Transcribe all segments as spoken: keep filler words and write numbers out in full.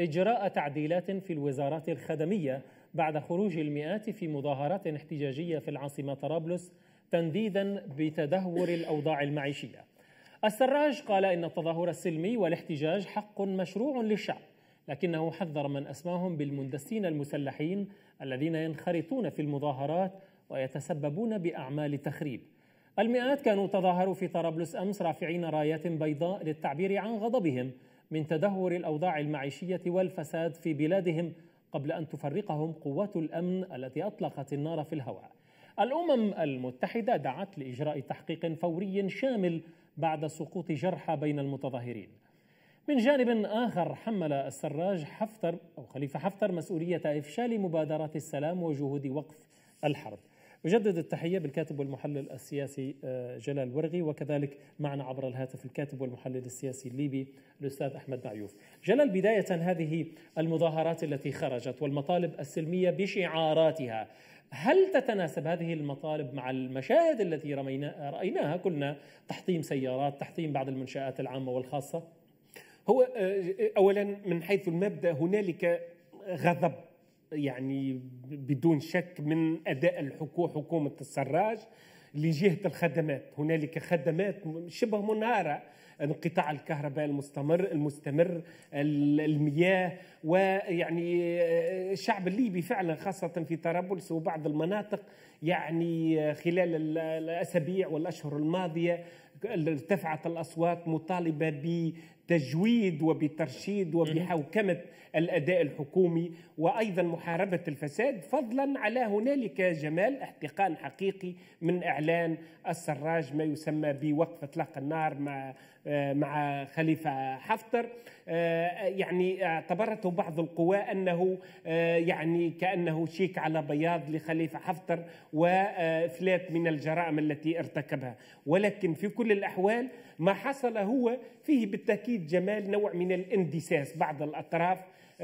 إجراء تعديلات في الوزارات الخدمية بعد خروج المئات في مظاهرات احتجاجية في العاصمة طرابلس تنديدا بتدهور الأوضاع المعيشية. السراج قال إن التظاهر السلمي والاحتجاج حق مشروع للشعب، لكنه حذر من أسماهم بالمندسين المسلحين الذين ينخرطون في المظاهرات ويتسببون بأعمال تخريب. المئات كانوا تظاهروا في طرابلس أمس رافعين رايات بيضاء للتعبير عن غضبهم من تدهور الأوضاع المعيشية والفساد في بلادهم قبل أن تفرقهم قوات الأمن التي أطلقت النار في الهواء. الأمم المتحدة دعت لإجراء تحقيق فوري شامل بعد سقوط جرحى بين المتظاهرين. من جانب آخر حمل السراج حفتر أو خليفة حفتر مسؤولية إفشال مبادرات السلام وجهود وقف الحرب. أجدد التحية بالكاتب والمحلل السياسي جلال ورغي، وكذلك معنا عبر الهاتف الكاتب والمحلل السياسي الليبي الأستاذ أحمد معيوف. جلال، بداية هذه المظاهرات التي خرجت والمطالب السلمية بشعاراتها، هل تتناسب هذه المطالب مع المشاهد التي رأيناها كلنا، تحطيم سيارات، تحطيم بعض المنشآت العامة والخاصة؟ هو أولا من حيث المبدأ هنالك غضب يعني بدون شك من أداء الحكومة حكومة السراج لجهة الخدمات. هنالك خدمات شبه منهارة، انقطاع الكهرباء المستمر المستمر المياه، ويعني الشعب الليبي فعلا خاصة في طرابلس وبعض المناطق يعني خلال الأسابيع والأشهر الماضية ارتفعت الأصوات مطالبة بتجويد وبترشيد وبحوكمة الأداء الحكومي وأيضا محاربة الفساد، فضلا على هنالك جمال احتقان حقيقي من إعلان السراج ما يسمى بوقف إطلاق النار مع مع خليفة حفتر. يعني اعتبرته بعض القوى أنه يعني كأنه شيك على بياض لخليفة حفتر وإفلات من الجرائم التي ارتكبها، ولكن في كل الأحوال ما حصل هو فيه بالتأكيد جمال نوع من الاندساس. بعض الأطراف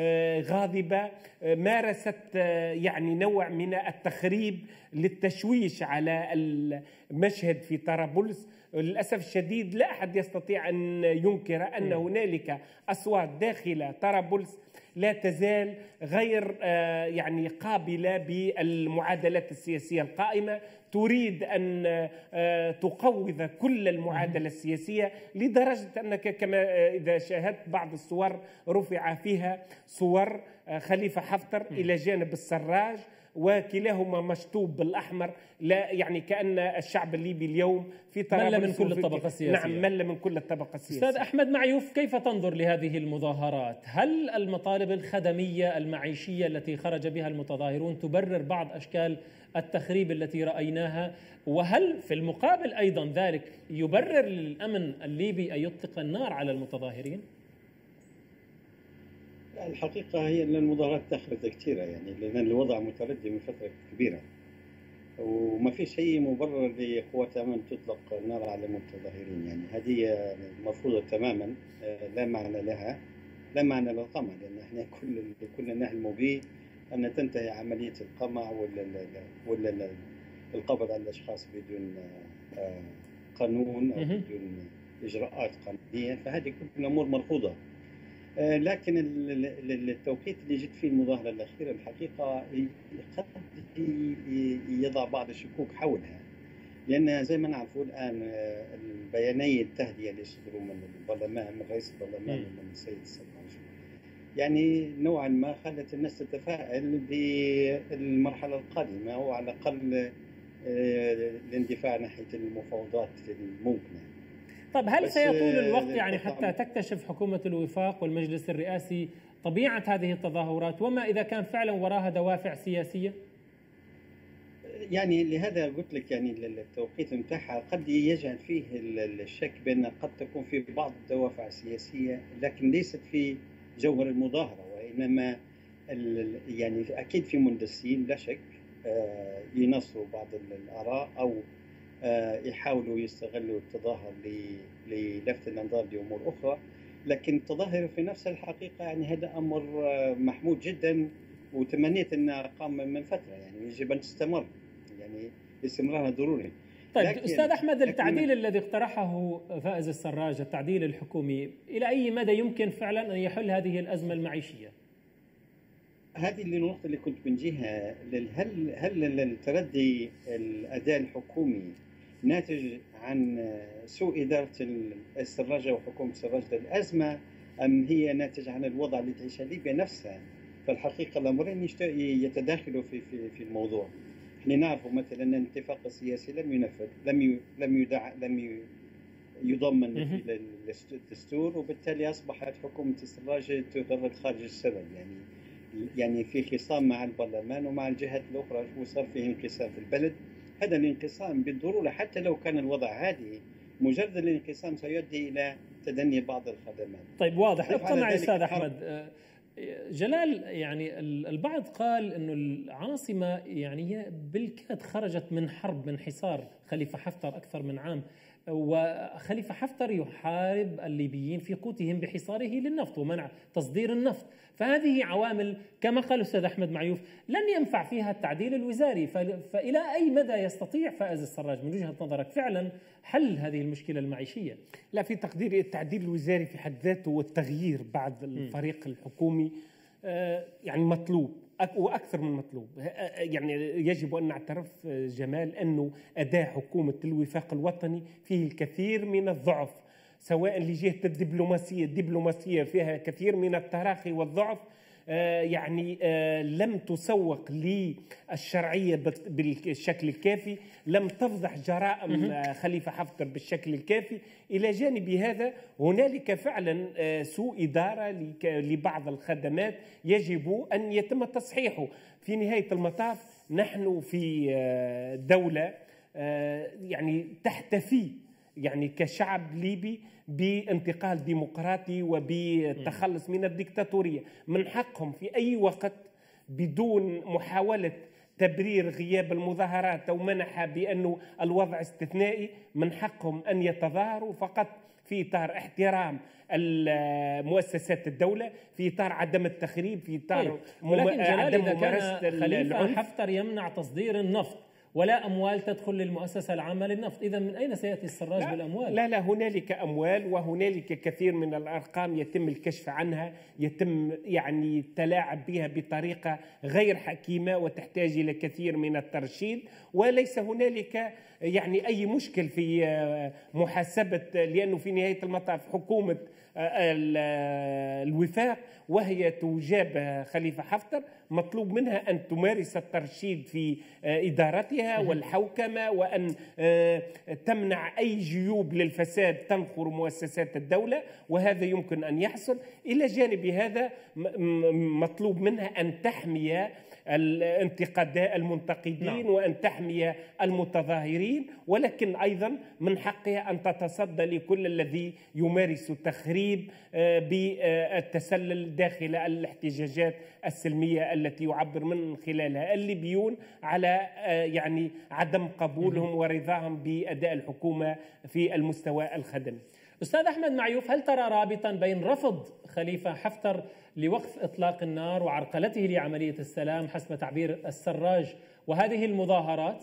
غاضبة مارست يعني نوع من التخريب للتشويش على المشهد في طرابلس. للأسف الشديد لا أحد يستطيع أن ينكر أن هنالك أصوات داخل طرابلس لا تزال غير يعني قابلة بالمعادلات السياسية القائمة، تريد أن تقوض كل المعادلة السياسية، لدرجة أنك كما إذا شاهدت بعض الصور رفع فيها صور خليفة حفتر إلى جانب السراج وكلاهما مشطوب بالأحمر، لا يعني كأن الشعب الليبي اليوم في طرابلس مل من كل الطبقة السياسية. نعم، مل من كل الطبقة السياسية. أستاذ أحمد معيوف، كيف تنظر لهذه المظاهرات؟ هل المطالب الخدمية المعيشية التي خرج بها المتظاهرون تبرر بعض أشكال التخريب التي رأيناها؟ وهل في المقابل أيضا ذلك يبرر للأمن الليبي أن يطلق النار على المتظاهرين؟ الحقيقة هي أن المظاهرات تخرج كثيرة، يعني لأن الوضع متردي من فترة كبيرة وما فيش أي مبرر لقوات الأمن تطلق النار على المتظاهرين. يعني هذه مرفوضة تماما، لا معنى لها، لا معنى للقمع، لأن احنا كل كنا نحلم به أن تنتهي عملية القمع ولا ولا القبض على الأشخاص بدون قانون أو بدون إجراءات قانونية، فهذه كل الأمور مرفوضة. لكن التوقيت اللي جت فيه المظاهرة الأخيرة الحقيقة قد يضع بعض الشكوك حولها، لأن زي ما نعرفوا الآن البياني التهدئة اللي صدروا من البرلمان، من رئيس البرلمان ومن السيد السراج، يعني نوعا ما خلت الناس تتفائل بالمرحلة القادمة وعلى الأقل الاندفاع ناحية المفاوضات الممكنة. طب هل سيطول الوقت يعني حتى تكتشف حكومة الوفاق والمجلس الرئاسي طبيعة هذه التظاهرات، وما إذا كان فعلا وراها دوافع سياسية؟ يعني لهذا قلت لك يعني التوقيت متاعها قد يجعل فيه الشك بأن قد تكون في بعض الدوافع السياسية، لكن ليست في جوهر المظاهرة، وإنما يعني أكيد في مندسين لا شك ينصروا بعض الآراء أو يحاولوا يستغلوا التظاهر للفت الأنظار لأمور أخرى. لكن التظاهر في نفس الحقيقة يعني هذا أمر محمود جدا، وتمنيت أنها قام من فترة، يعني يجب أن تستمر، يعني استمرارها ضروري. طيب أستاذ أحمد، التعديل الذي اقترحه فائز السراج، التعديل الحكومي، إلى أي مدى يمكن فعلا أن يحل هذه الأزمة المعيشية؟ هذه اللي النقطة اللي كنت بنجيها. هل هل التردي الأداء الحكومي ناتج عن سوء إدارة السراج وحكومة السراج للأزمة، أم هي ناتج عن الوضع اللي تعيشها ليبيا نفسها؟ فالحقيقة الأمرين يتداخلوا في في في الموضوع. احنا نعرف مثلا أن الاتفاق السياسي لم ينفذ، لم لم يدع لم يضمن للدستور، وبالتالي أصبحت حكومة السراج تغرد خارج السبب. يعني يعني في خصام مع البرلمان ومع الجهات الأخرى، وصار فيه انقسام في البلد. هذا الانقسام بالضرورة حتى لو كان الوضع عادي، مجرد الانقسام سيؤدي إلى تدني بعض الخدمات. طيب واضح. ابقى معي أستاذ أحمد. جلال، يعني البعض قال أنه العاصمة يعني بالكاد خرجت من حرب، من حصار خليفة حفتر أكثر من عام، وخليفة حفتر يحارب الليبيين في قوتهم بحصاره للنفط ومنع تصدير النفط. فهذه عوامل كما قال الأستاذ أحمد معيوف لن ينفع فيها التعديل الوزاري. فإلى أي مدى يستطيع فائز السراج من وجهة نظرك فعلا حل هذه المشكلة المعيشية؟ لا، في تقديري التعديل الوزاري في حد ذاته والتغيير بعد الفريق الحكومي يعني مطلوب وأكثر من مطلوب. يعني يجب أن نعترف جمال أنه أداء حكومة الوفاق الوطني فيه الكثير من الضعف، سواء لجهة الدبلوماسية الدبلوماسية فيها كثير من التراخي والضعف. آه يعني آه لم تسوق للشرعية بالشكل الكافي، لم تفضح جرائم آه خليفة حفتر بالشكل الكافي. إلى جانب هذا هنالك فعلا آه سوء إدارة لبعض الخدمات يجب أن يتم تصحيحه. في نهاية المطاف نحن في آه دولة آه يعني تحتفي يعني كشعب ليبي بانتقال ديمقراطي وبالتخلص من الدكتاتورية. من حقهم في أي وقت بدون محاولة تبرير غياب المظاهرات أو منحها بأنه الوضع استثنائي، من حقهم أن يتظاهروا فقط في إطار احترام المؤسسات الدولة، في إطار عدم التخريب، في إطار ولكن عدم ممارسة خليفة حفتر يمنع تصدير النفط ولا أموال تدخل للمؤسسة العامة للنفط، إذا من أين سيأتي السراج لا بالأموال؟ لا لا هنالك أموال، وهنالك كثير من الأرقام يتم الكشف عنها، يتم يعني التلاعب بها بطريقة غير حكيمة وتحتاج إلى كثير من الترشيد. وليس هنالك يعني أي مشكل في محاسبة، لأنه في نهاية المطاف حكومة الوفاق وهي تجاب خليفة حفتر مطلوب منها أن تمارس الترشيد في إدارتها والحوكمة، وأن تمنع أي جيوب للفساد تنخر مؤسسات الدولة، وهذا يمكن أن يحصل. إلى جانب هذا مطلوب منها أن تحمي الانتقادات المنتقدين نعم. وأن تحمي المتظاهرين، ولكن أيضا من حقها أن تتصدى لكل الذي يمارس تخريب بالتسلل داخل الاحتجاجات السلمية التي يعبر من خلالها الليبيون على يعني عدم قبولهم ورضاهم بأداء الحكومة في المستوى الخدمي. أستاذ أحمد معيوف، هل ترى رابطا بين رفض خليفة حفتر لوقف إطلاق النار وعرقلته لعملية السلام حسب تعبير السراج وهذه المظاهرات؟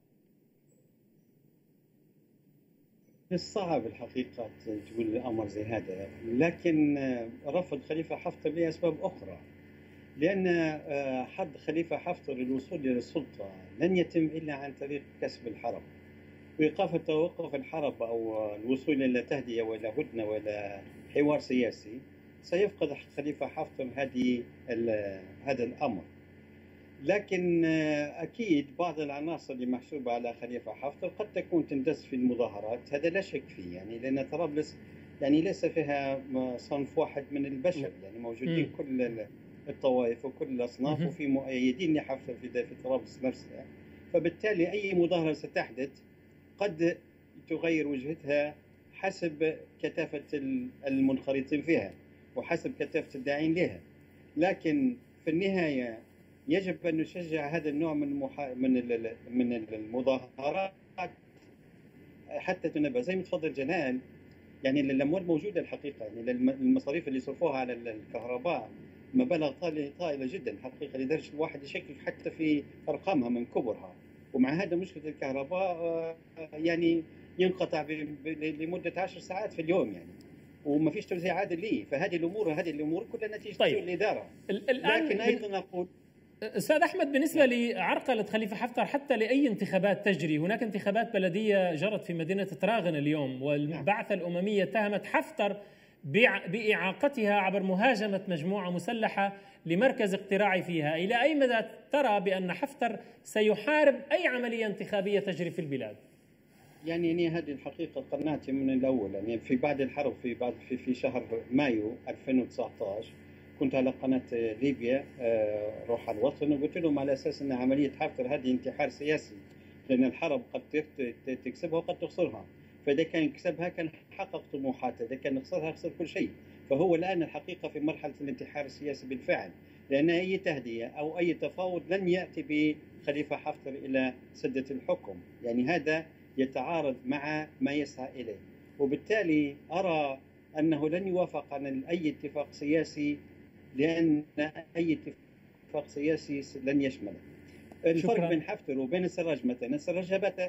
صعب الحقيقة تقول أمر زي هذا، لكن رفض خليفة حفتر لأسباب أخرى. لأن حد خليفة حفتر للوصول إلى السلطة لن يتم إلا عن طريق كسب الحرب، وإيقاف توقف الحرب أو الوصول إلى تهدئة وإلى هدنة وإلى حوار سياسي سيفقد خليفة حفتر هذه هذا الأمر. لكن أكيد بعض العناصر اللي محسوبة على خليفة حفتر قد تكون تندس في المظاهرات، هذا لا شك فيه، يعني لأن طرابلس يعني ليس فيها صنف واحد من البشر، يعني موجودين م. كل الطوائف وكل الأصناف، وفي مؤيدين لحفتر في في طرابلس نفسها. فبالتالي أي مظاهرة ستحدث قد تغير وجهتها حسب كثافة المنخرطين فيها وحسب كثافة الداعين لها. لكن في النهاية يجب أن نشجع هذا النوع من المحا... من من المظاهرات حتى تنبه زي ما تفضل جلال. يعني الأموال موجودة الحقيقة، يعني المصاريف اللي صرفوها على الكهرباء مبالغ طائلة جدا حقيقة، لدرجة الواحد يشكك حتى في أرقامها من كبرها، ومع هذا مشكله الكهرباء يعني ينقطع لمده عشر ساعات في اليوم يعني، وما فيش توزيع عادل ليه. فهذه الامور هذه الامور كلها نتيجه طيب. الاداره. الان لكن ايضا اقول استاذ احمد، بالنسبه لعرقله خليفه حفتر حتى لاي انتخابات تجري، هناك انتخابات بلديه جرت في مدينه تراغن اليوم، والبعثه الامميه اتهمت حفتر باعاقتها عبر مهاجمه مجموعه مسلحه لمركز اقتراعي فيها. الى اي مدى ترى بان حفتر سيحارب اي عمليه انتخابيه تجري في البلاد؟ يعني يعني هذه الحقيقه قناعتي من الاول، يعني في بعد الحرب في بعد في في شهر مايو ألفين وتسعة عشر كنت على قناه ليبيا روح الوطن، وقلت لهم على اساس ان عمليه حفتر هذه انتحار سياسي، لان الحرب قد تكسبها وقد تخسرها، فاذا كان يكسبها كان حقق طموحاته، اذا كان خسرها خسر كل شيء. فهو الان الحقيقه في مرحله الانتحار السياسي بالفعل، لان اي تهدئه او اي تفاوض لن ياتي بخليفه حفتر الى سده الحكم، يعني هذا يتعارض مع ما يسعى اليه، وبالتالي ارى انه لن يوافق على اي اتفاق سياسي، لان اي اتفاق سياسي لن يشمله. الفرق شكرا. بين حفتر وبين السراج مثلا، السراج جابته.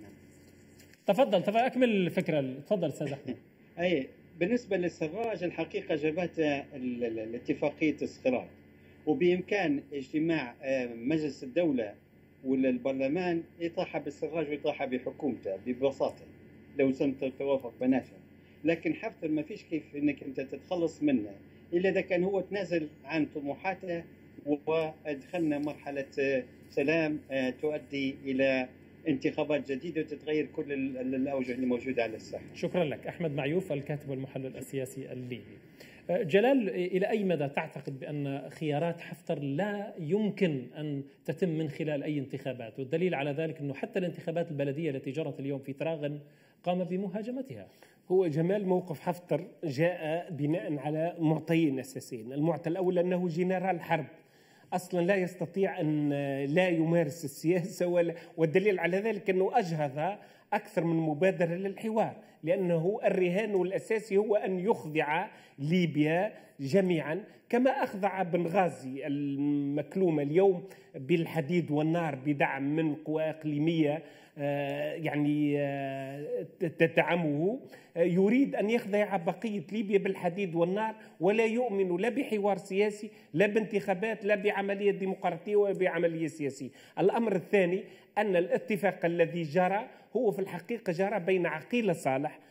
تفضل تفضل اكمل الفكره، تفضل استاذ احمد. اي بالنسبه للسراج الحقيقه جابته الاتفاقيه استقرار، وبامكان اجتماع مجلس الدوله ولا البرلمان يطاح بالسراج ويطاح بحكومته ببساطه لو تم توافق بناتهم. لكن حفتر ما فيش كيف انك انت تتخلص منه الا اذا كان هو تنازل عن طموحاته ودخلنا مرحله سلام تؤدي الى انتخابات جديده وتتغير كل الاوجه اللي موجوده على الساحه. شكرا لك. احمد معيوف الكاتب والمحلل السياسي الليبي. جلال، الى اي مدى تعتقد بان خيارات حفتر لا يمكن ان تتم من خلال اي انتخابات؟ والدليل على ذلك انه حتى الانتخابات البلديه التي جرت اليوم في تراغن قام بمهاجمتها. هو جمال موقف حفتر جاء بناء على معطيين اساسيين، المعطى الاول انه جنرال حرب اصلا لا يستطيع ان لا يمارس السياسه، ولا والدليل على ذلك انه اجهض اكثر من مبادره للحوار، لانه الرهان الاساسي هو ان يخضع ليبيا جميعا كما اخضع بنغازي المكلومه اليوم بالحديد والنار بدعم من قوى اقليميه يعني تدعمه. يريد أن يخضع بقية ليبيا بالحديد والنار، ولا يؤمن لا بحوار سياسي لا بانتخابات لا بعملية ديمقراطية ولا بعملية سياسية. الأمر الثاني أن الاتفاق الذي جرى هو في الحقيقة جرى بين عقيلة صالح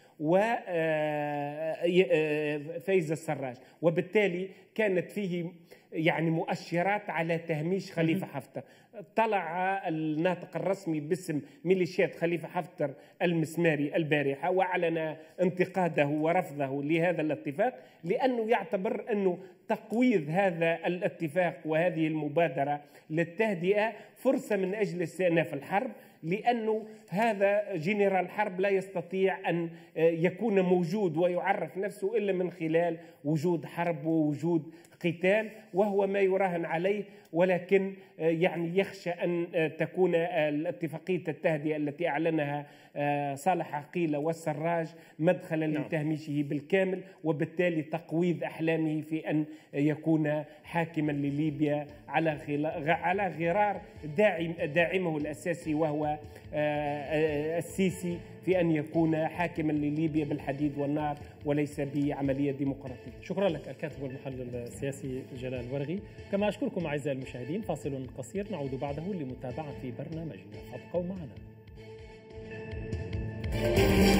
وفايز السراج، وبالتالي كانت فيه يعني مؤشرات على تهميش خليفة حفتر. طلع الناطق الرسمي باسم ميليشيات خليفة حفتر المسماري البارحة وأعلن انتقاده ورفضه لهذا الاتفاق، لأنه يعتبر أنه تقويض هذا الاتفاق وهذه المبادرة للتهدئة فرصة من أجل استئناف الحرب، لأنه هذا جنرال حرب لا يستطيع أن يكون موجود ويعرف نفسه إلا من خلال وجود حرب ووجود قتال، وهو ما يراهن عليه. ولكن يعني يخشى أن تكون الاتفاقية التهدئة التي أعلنها صالح عقيلة والسراج مدخلا لتهميشه بالكامل، وبالتالي تقويض أحلامه في أن يكون حاكما لليبيا على على غرار داعم داعمه الأساسي وهو السيسي في أن يكون حاكما لليبيا بالحديد والنار وليس بعملية ديمقراطية. شكرا لك الكاتب والمحلل السياسي جلال ورغي. كما أشكركم أعزائي المشاهدين. فاصل قصير نعود بعده لمتابعة برنامجنا، فابقوا معنا.